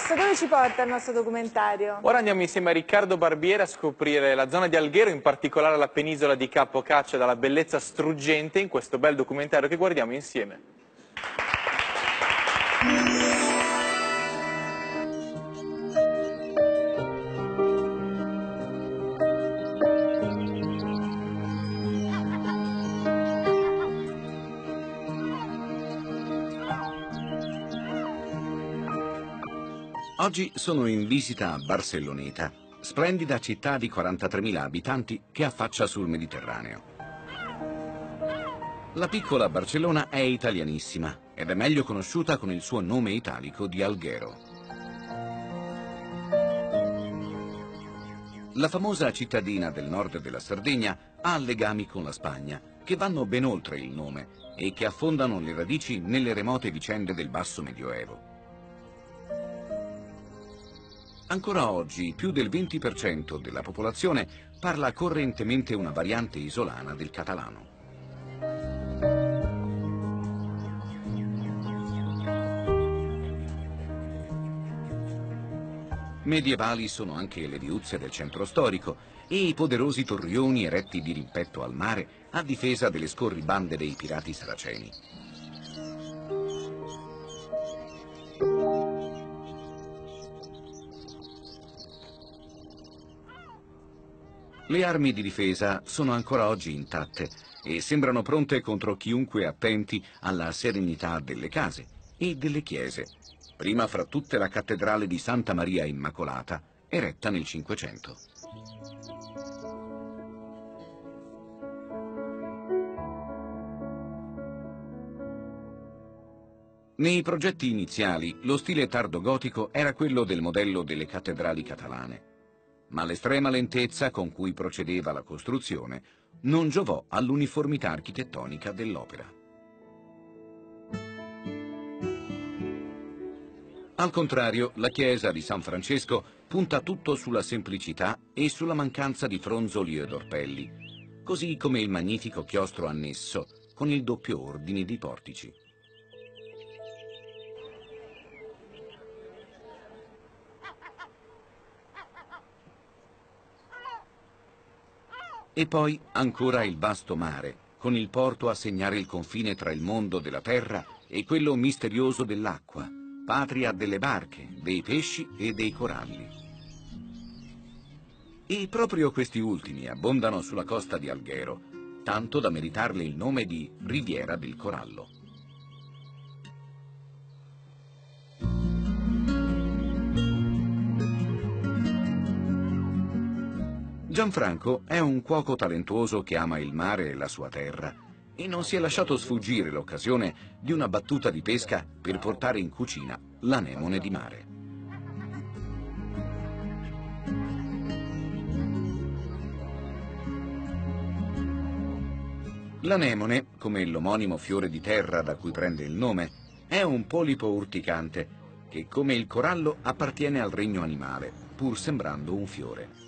Ernesto, dove ci porta il nostro documentario? Ora andiamo insieme a Riccardo Barbieri a scoprire la zona di Alghero, in particolare la penisola di Capo Caccia, dalla bellezza struggente, in questo bel documentario che guardiamo insieme. Oggi sono in visita a Barcelloneta, splendida città di 43.000 abitanti che affaccia sul Mediterraneo. La piccola Barcellona è italianissima ed è meglio conosciuta con il suo nome italico di Alghero. La famosa cittadina del nord della Sardegna ha legami con la Spagna che vanno ben oltre il nome e che affondano le radici nelle remote vicende del basso Medioevo. Ancora oggi più del 20% della popolazione parla correntemente una variante isolana del catalano. Medievali sono anche le viuzze del centro storico e i poderosi torrioni eretti di rimpetto al mare a difesa delle scorribande dei pirati saraceni. Le armi di difesa sono ancora oggi intatte e sembrano pronte contro chiunque attenti alla serenità delle case e delle chiese, prima fra tutte la cattedrale di Santa Maria Immacolata, eretta nel Cinquecento. Nei progetti iniziali lo stile tardogotico era quello del modello delle cattedrali catalane, ma l'estrema lentezza con cui procedeva la costruzione non giovò all'uniformità architettonica dell'opera. Al contrario, la chiesa di San Francesco punta tutto sulla semplicità e sulla mancanza di fronzoli ed orpelli, così come il magnifico chiostro annesso con il doppio ordine di portici. E poi ancora il vasto mare, con il porto a segnare il confine tra il mondo della terra e quello misterioso dell'acqua, patria delle barche, dei pesci e dei coralli. E proprio questi ultimi abbondano sulla costa di Alghero, tanto da meritarle il nome di Riviera del Corallo. Gianfranco è un cuoco talentuoso che ama il mare e la sua terra e non si è lasciato sfuggire l'occasione di una battuta di pesca per portare in cucina l'anemone di mare. L'anemone, come l'omonimo fiore di terra da cui prende il nome, è un polipo urticante che, come il corallo, appartiene al regno animale, pur sembrando un fiore.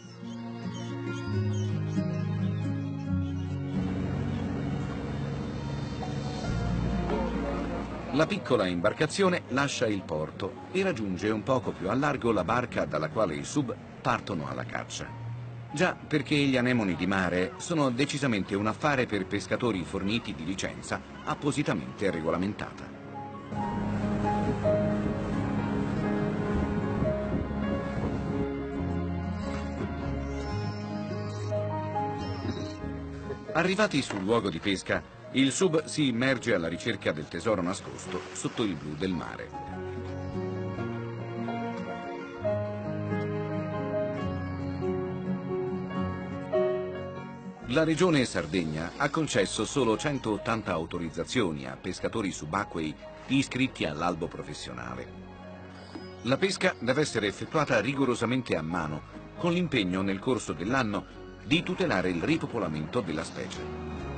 La piccola imbarcazione lascia il porto e raggiunge un poco più a largo la barca dalla quale i sub partono alla caccia. Già perché gli anemoni di mare sono decisamente un affare per pescatori forniti di licenza appositamente regolamentata. Arrivati sul luogo di pesca, il sub si immerge alla ricerca del tesoro nascosto sotto il blu del mare. La regione Sardegna ha concesso solo 180 autorizzazioni a pescatori subacquei iscritti all'albo professionale. La pesca deve essere effettuata rigorosamente a mano, con l'impegno nel corso dell'anno di tutelare il ripopolamento della specie.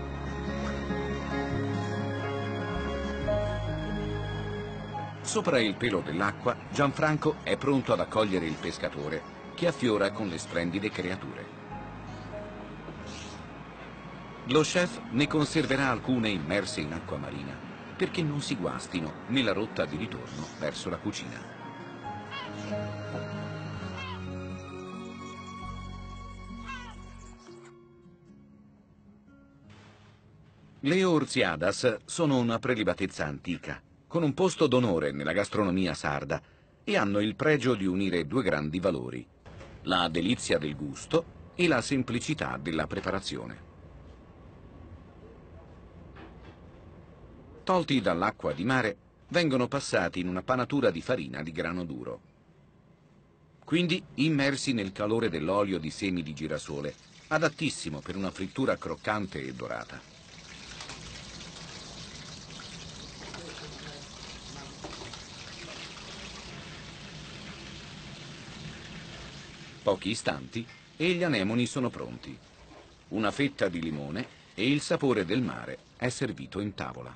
Sopra il pelo dell'acqua, Gianfranco è pronto ad accogliere il pescatore, che affiora con le splendide creature. Lo chef ne conserverà alcune immerse in acqua marina, perché non si guastino nella rotta di ritorno verso la cucina. Le orziadas sono una prelibatezza antica, con un posto d'onore nella gastronomia sarda e hanno il pregio di unire due grandi valori, la delizia del gusto e la semplicità della preparazione. Tolti dall'acqua di mare, vengono passati in una panatura di farina di grano duro. Quindi immersi nel calore dell'olio di semi di girasole, adattissimo per una frittura croccante e dorata. Pochi istanti e gli anemoni sono pronti. Una fetta di limone e il sapore del mare è servito in tavola.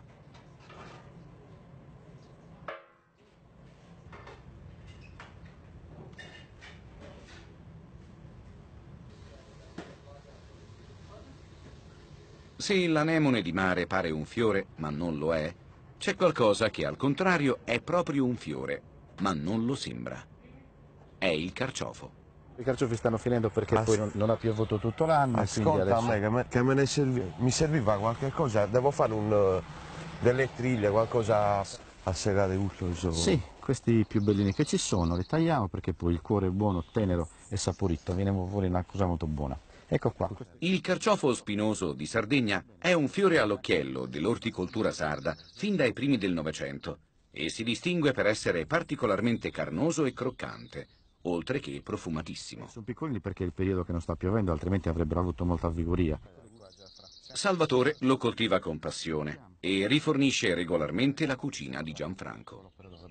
Se l'anemone di mare pare un fiore, ma non lo è, c'è qualcosa che al contrario è proprio un fiore, ma non lo sembra. È il carciofo. I carciofi stanno finendo perché poi non ha piovuto tutto l'anno. Ascolta adesso... a me, che mi serviva qualche cosa, devo fare delle triglie, qualcosa a segare tutto. Insomma. Sì, questi più bellini che ci sono, li tagliamo perché poi il cuore è buono, tenero e saporito, viene fuori una cosa molto buona. Ecco qua. Il carciofo spinoso di Sardegna è un fiore all'occhiello dell'orticoltura sarda fin dai primi del Novecento e si distingue per essere particolarmente carnoso e croccante, oltre che profumatissimo. Sono piccolini perché è il periodo che non sta piovendo, altrimenti avrebbero avuto molta vigoria. Salvatore lo coltiva con passione e rifornisce regolarmente la cucina di Gianfranco.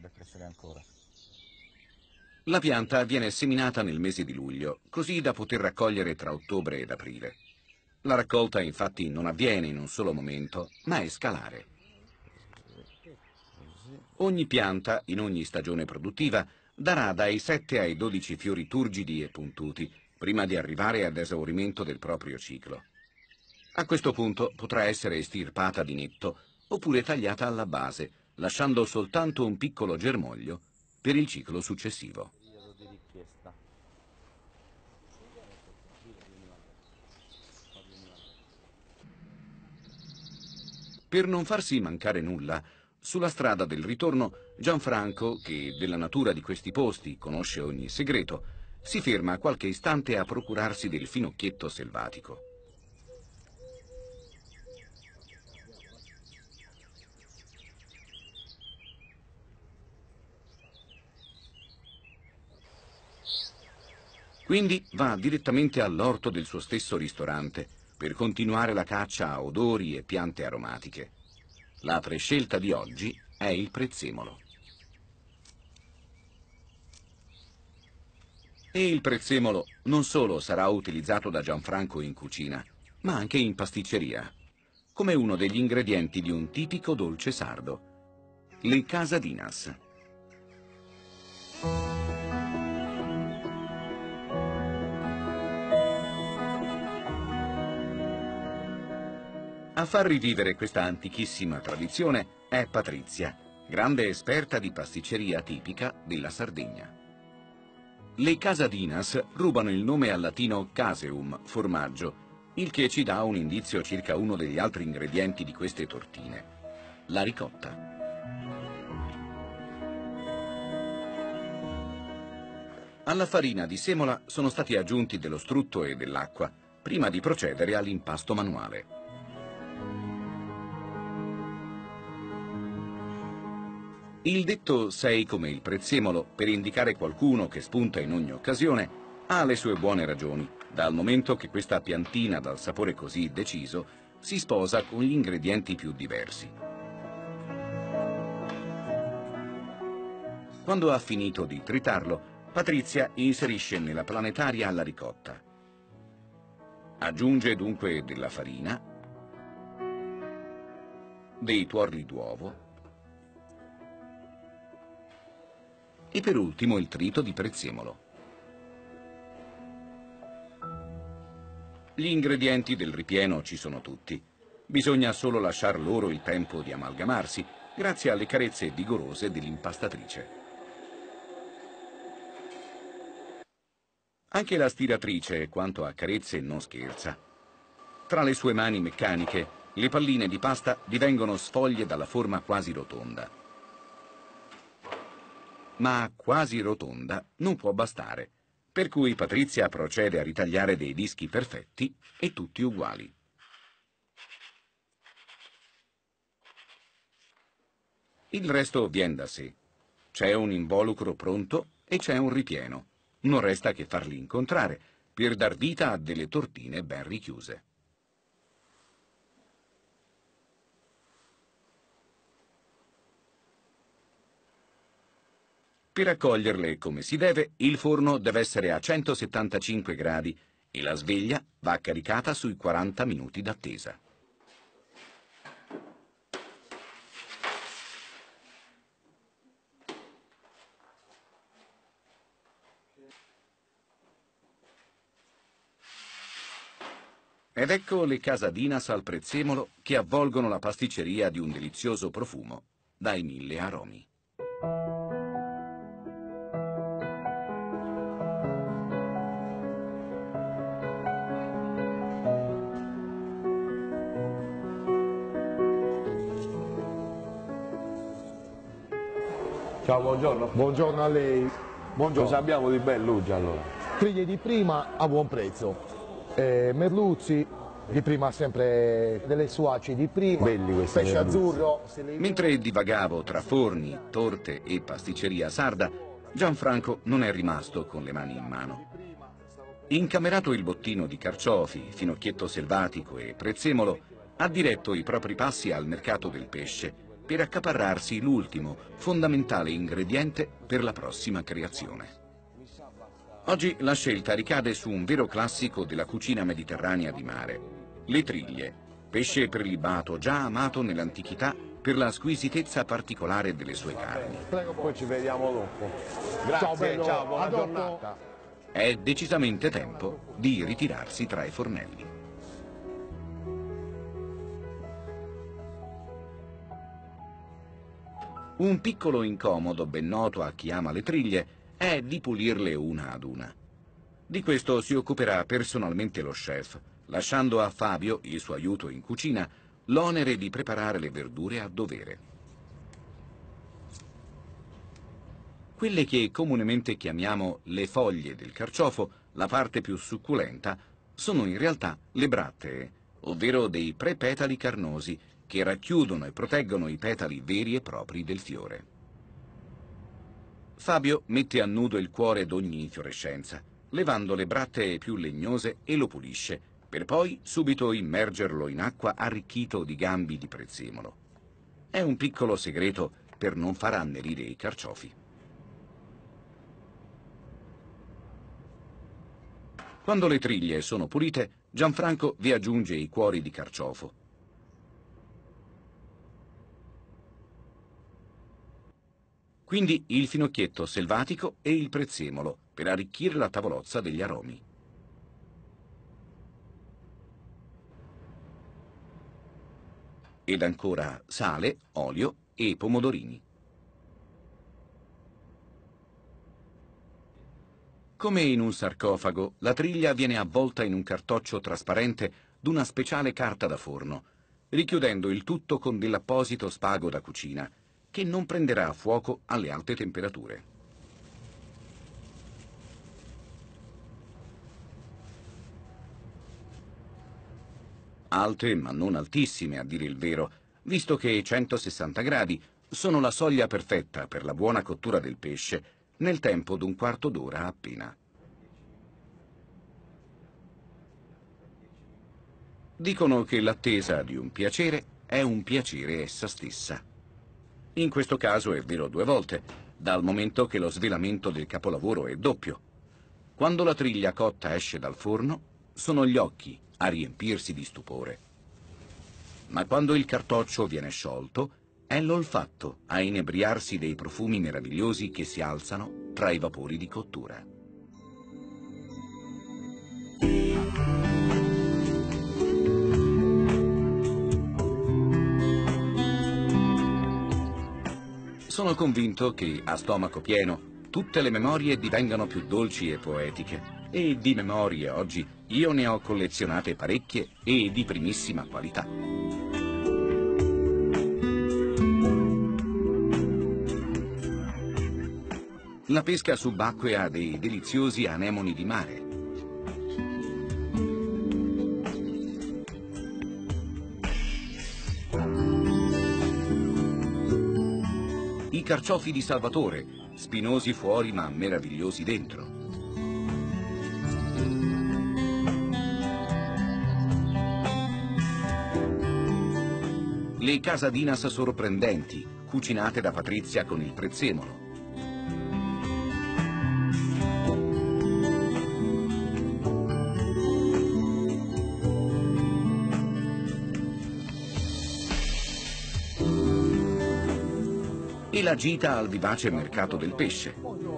La pianta viene seminata nel mese di luglio, così da poter raccogliere tra ottobre ed aprile. La raccolta infatti non avviene in un solo momento, ma è scalare. Ogni pianta, in ogni stagione produttiva, darà dai 7 ai 12 fiori turgidi e puntuti, prima di arrivare ad esaurimento del proprio ciclo. A questo punto potrà essere estirpata di netto, oppure tagliata alla base, lasciando soltanto un piccolo germoglio per il ciclo successivo. Per non farsi mancare nulla, sulla strada del ritorno, Gianfranco, che della natura di questi posti conosce ogni segreto, si ferma qualche istante a procurarsi del finocchietto selvatico. Quindi va direttamente all'orto del suo stesso ristorante per continuare la caccia a odori e piante aromatiche. La prescelta di oggi è il prezzemolo. E il prezzemolo non solo sarà utilizzato da Gianfranco in cucina, ma anche in pasticceria, come uno degli ingredienti di un tipico dolce sardo, le casadinas. A far rivivere questa antichissima tradizione è Patrizia, grande esperta di pasticceria tipica della Sardegna. Le casadinas rubano il nome al latino caseum, formaggio, il che ci dà un indizio circa uno degli altri ingredienti di queste tortine, la ricotta. Alla farina di semola sono stati aggiunti dello strutto e dell'acqua, prima di procedere all'impasto manuale. Il detto «sei come il prezzemolo» per indicare qualcuno che spunta in ogni occasione ha le sue buone ragioni, dal momento che questa piantina dal sapore così deciso si sposa con gli ingredienti più diversi. Quando ha finito di tritarlo, Patrizia inserisce nella planetaria la ricotta. Aggiunge dunque della farina, dei tuorli d'uovo e per ultimo il trito di prezzemolo. Gli ingredienti del ripieno ci sono tutti. Bisogna solo lasciar loro il tempo di amalgamarsi grazie alle carezze vigorose dell'impastatrice. Anche la stiratrice, quanto a carezze, non scherza. Tra le sue mani meccaniche le palline di pasta divengono sfoglie dalla forma quasi rotonda. Ma quasi rotonda non può bastare, per cui Patrizia procede a ritagliare dei dischi perfetti e tutti uguali. Il resto viene da sé. C'è un involucro pronto e c'è un ripieno. Non resta che farli incontrare per dar vita a delle tortine ben richiuse. Per accoglierle come si deve, il forno deve essere a 175 gradi e la sveglia va caricata sui 40 minuti d'attesa. Ed ecco le casadinas al prezzemolo che avvolgono la pasticceria di un delizioso profumo dai 1000 aromi. Ciao, buongiorno. Buongiorno a lei. Buongiorno. Cosa abbiamo di bello oggi allora? Triglie di prima a buon prezzo. Merluzzi di prima, sempre delle suaci di prima. Belli questi pesce merluzzi. azzurro. Mentre divagavo tra forni, torte e pasticceria sarda, Gianfranco non è rimasto con le mani in mano. Incamerato il bottino di carciofi, finocchietto selvatico e prezzemolo, ha diretto i propri passi al mercato del pesce per accaparrarsi l'ultimo, fondamentale ingrediente per la prossima creazione. Oggi la scelta ricade su un vero classico della cucina mediterranea di mare, le triglie, pesce prelibato già amato nell'antichità per la squisitezza particolare delle sue carni. Prego, Poi ci vediamo dopo. Grazie, Ciao, bello. ciao, buona A dopo. giornata. È decisamente tempo di ritirarsi tra i fornelli. Un piccolo incomodo ben noto a chi ama le triglie è di pulirle una ad una. Di questo si occuperà personalmente lo chef, lasciando a Fabio, il suo aiuto in cucina, l'onere di preparare le verdure a dovere. Quelle che comunemente chiamiamo le foglie del carciofo, la parte più succulenta, sono in realtà le brattee, ovvero dei prepetali carnosi che racchiudono e proteggono i petali veri e propri del fiore. Fabio mette a nudo il cuore d'ogni infiorescenza, levando le brattee più legnose e lo pulisce, per poi subito immergerlo in acqua arricchito di gambi di prezzemolo. È un piccolo segreto per non far annerire i carciofi. Quando le triglie sono pulite, Gianfranco vi aggiunge i cuori di carciofo. Quindi il finocchietto selvatico e il prezzemolo per arricchire la tavolozza degli aromi. Ed ancora sale, olio e pomodorini. Come in un sarcofago, la triglia viene avvolta in un cartoccio trasparente d'una speciale carta da forno, richiudendo il tutto con dell'apposito spago da cucina, che non prenderà fuoco alle alte temperature. Alte ma non altissime, a dire il vero, visto che 160 gradi sono la soglia perfetta per la buona cottura del pesce nel tempo d'un quarto d'ora appena. Dicono che l'attesa di un piacere è un piacere essa stessa. In questo caso è vero due volte, dal momento che lo svelamento del capolavoro è doppio. Quando la triglia cotta esce dal forno, sono gli occhi a riempirsi di stupore. Ma quando il cartoccio viene sciolto, è l'olfatto a inebriarsi dei profumi meravigliosi che si alzano tra i vapori di cottura. Sono convinto che, a stomaco pieno, tutte le memorie divengano più dolci e poetiche. E di memorie oggi io ne ho collezionate parecchie e di primissima qualità. La pesca subacquea ha dei deliziosi anemoni di mare. I carciofi di Salvatore, spinosi fuori ma meravigliosi dentro. Le casadinas sorprendenti, cucinate da Patrizia con il prezzemolo. E la gita al vivace mercato del pesce.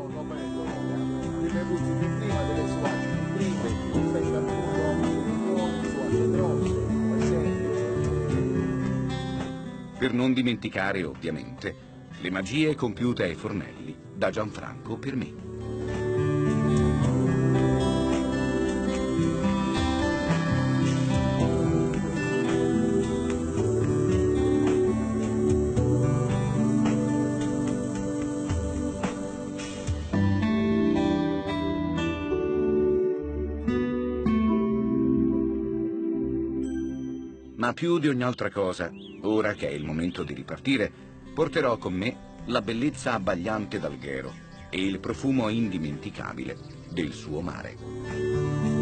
Per non dimenticare, ovviamente, le magie compiute ai fornelli da Gianfranco per me. Ma più di ogni altra cosa, ora che è il momento di ripartire, porterò con me la bellezza abbagliante d'Alghero e il profumo indimenticabile del suo mare.